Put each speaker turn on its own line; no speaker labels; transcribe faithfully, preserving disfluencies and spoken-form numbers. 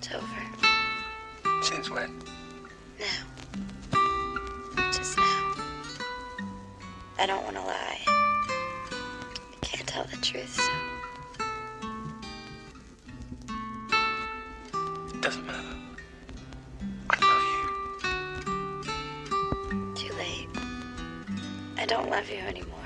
It's over.
Since when?
Now. Just now. I don't want to lie. I can't tell the truth, so...
It doesn't matter. I love you.
Too late. I don't love you anymore.